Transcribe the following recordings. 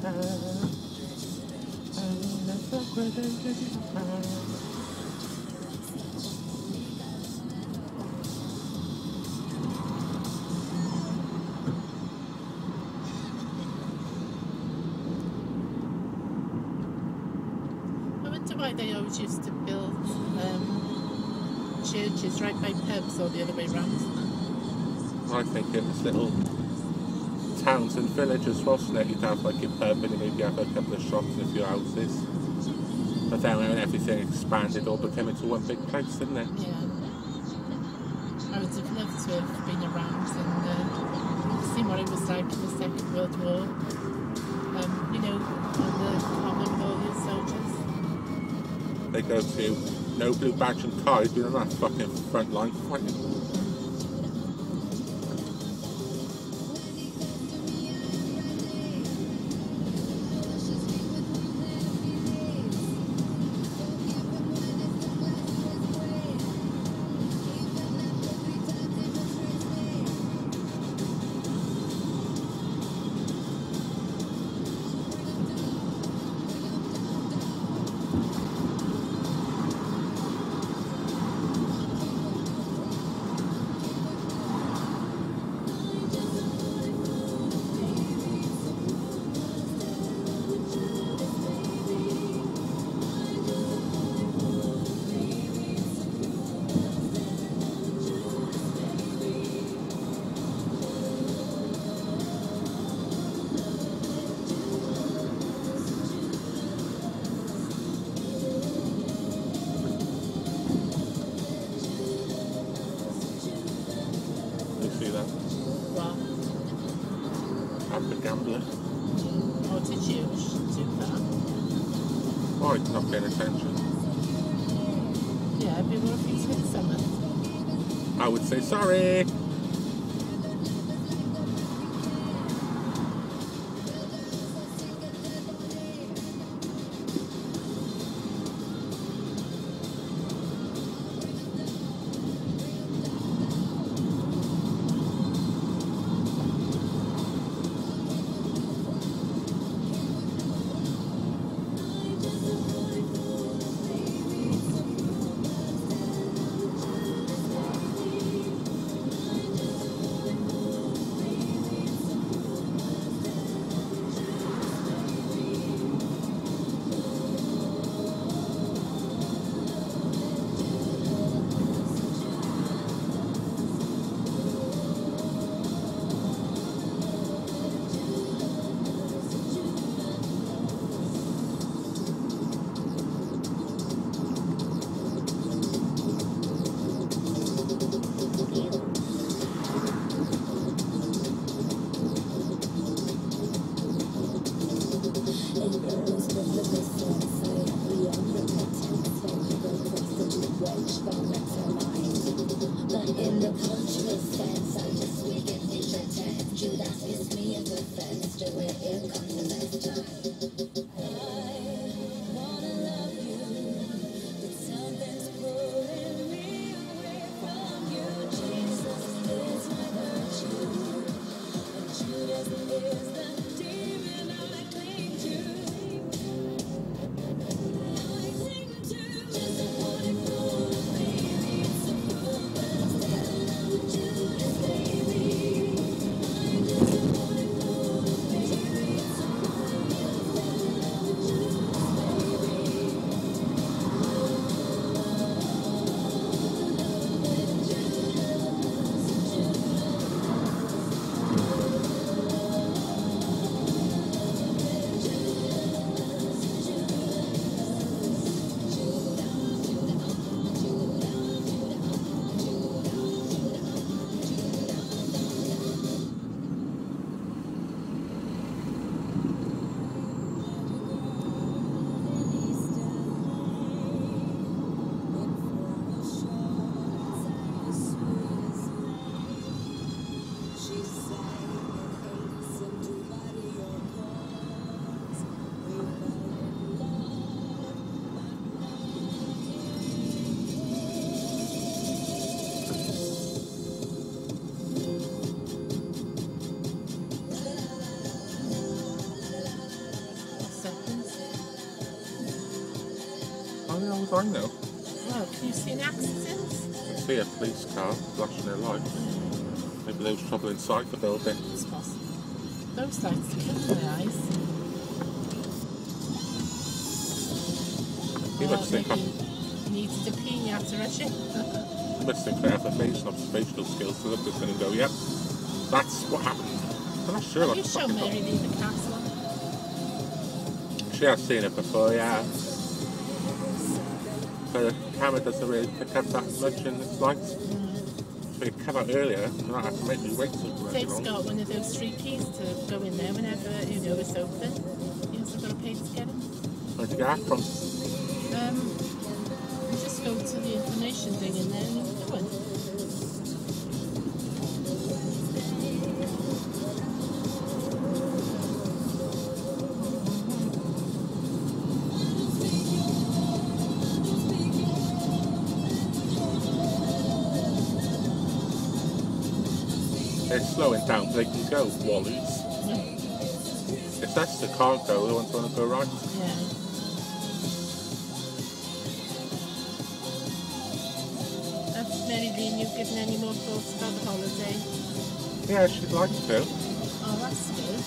wonder why they always used to build churches right by pubs or the other way round. I think it was little towns and villages, wasn't it? You'd have like a pub and maybe have a couple of shops and a few houses. But then when everything expanded, it all became into one big place, didn't it? Yeah. I would have loved to have been around and seen what it was like in the Second World War. You know, on the common with all your soldiers. They go to no blue badge and ties, but on that fucking front line fighting. Gambler. Or did you do that? Or it's not paying attention. Yeah, but what if you hit someone? I would say sorry. fine now. Well, can you see any accidents? I see a police car flashing their lights. Maybe there was trouble inside the building. It's possible. Those lights are killing my eyes. You must think You needed to pee, you had to rush it. you must think I have amazing observational skills to look at this thing and go, yep, that's what happened. I'm not sure. Have you shown Mary Lee the castle? She has seen it before, yeah. But the camera doesn't really pick up that much in its lights. If it came out earlier, I might have to make me wait so Dave's got one of those 3 keys to go in there whenever it's open. You also got to pay to get it. Where'd you get that from? You just go to the information thing and then you do it. They're slowing down so they can go, Wallies. If that's the cargo, the ones want to go right. Yeah. Have Mary Lee, you given any more thoughts about the holiday? Yeah, she'd like to. Oh, that's good.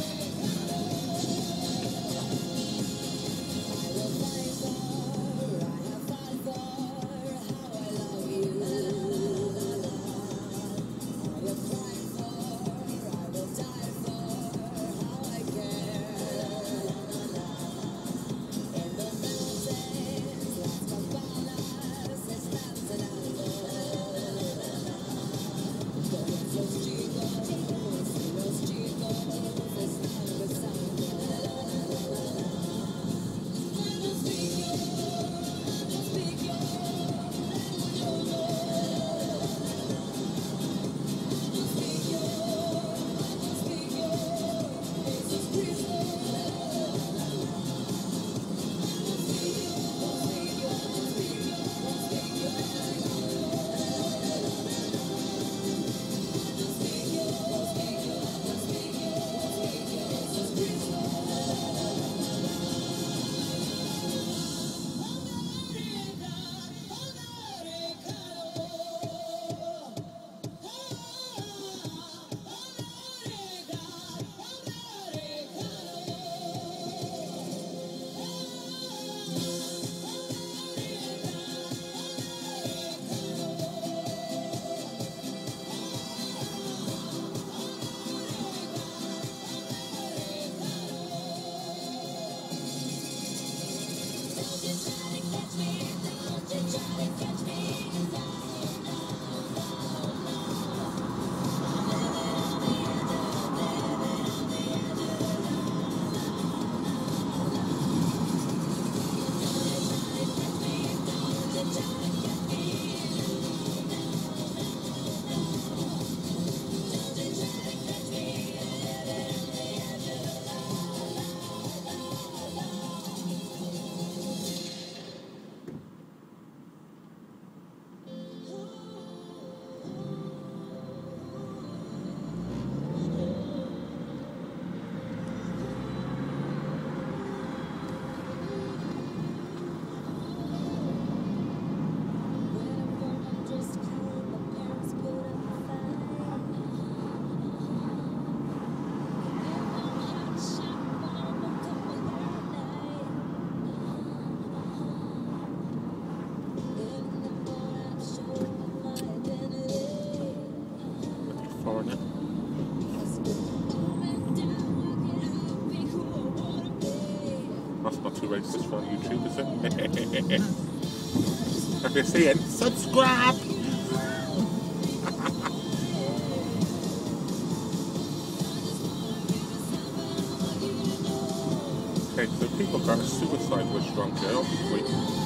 That's not too racist for YouTube, is it? If you're seeing, subscribe! Okay, so people got a suicide wish drunk here, obviously.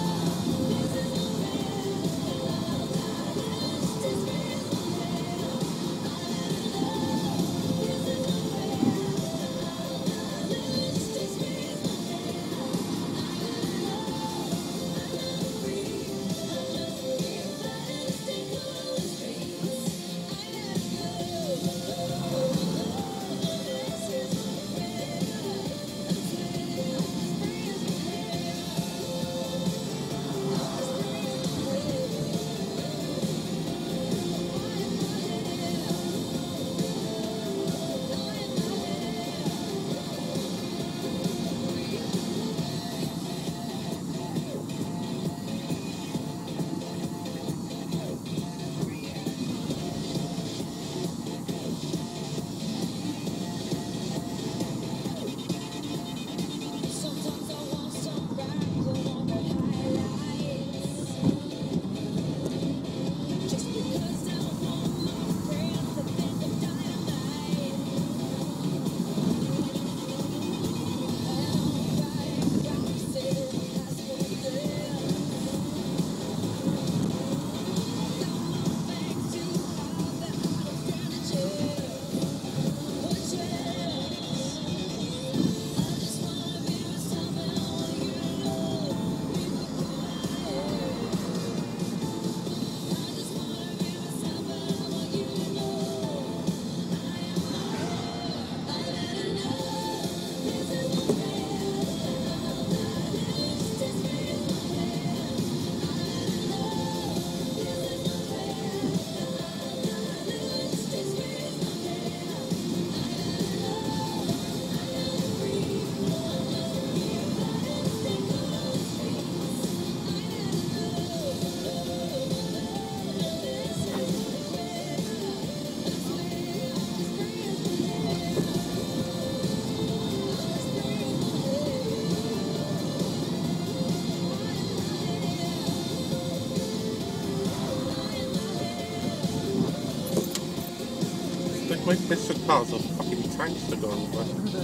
make Mr. Cars or fucking tanks to go over?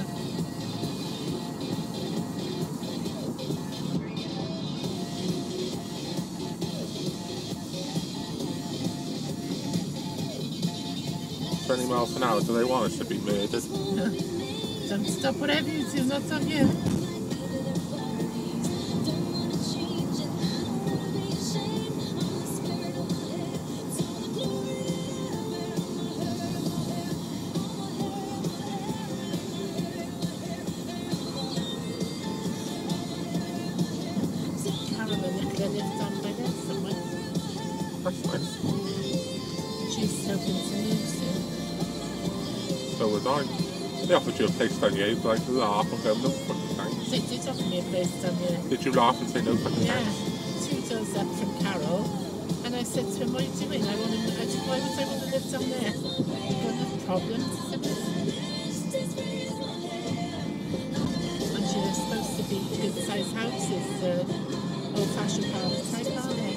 $20 miles an hour, do they want us to be murdered? Don't stop whatever you do, not on you. Carolyn, could I live down by there somewhere? That's nice. She's hoping to move soon. So would I. They offered you a place down here, you'd like laugh and go, no fucking thanks. They did offer me a place down here. Did you laugh and say no fucking Yeah, thanks? 2 doors up from Carol. And I said to him, what are you doing? I said, why would I want to live down there? You've got enough problems. And she was supposed to be good sized houses, old fashioned parlours type, aren't they?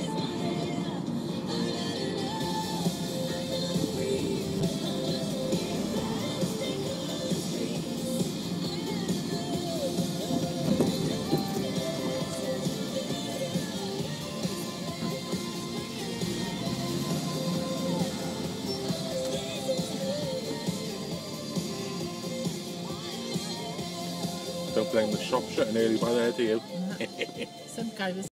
Don't blame the shop shutting early by there, do you? Some guy was